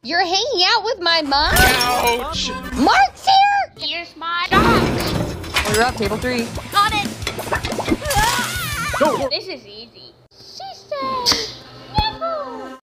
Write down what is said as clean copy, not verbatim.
You're hanging out with my mom? Ouch! Mark's here! Here's my dog. Order up, table 3. Got it. Go. This is easy. She said.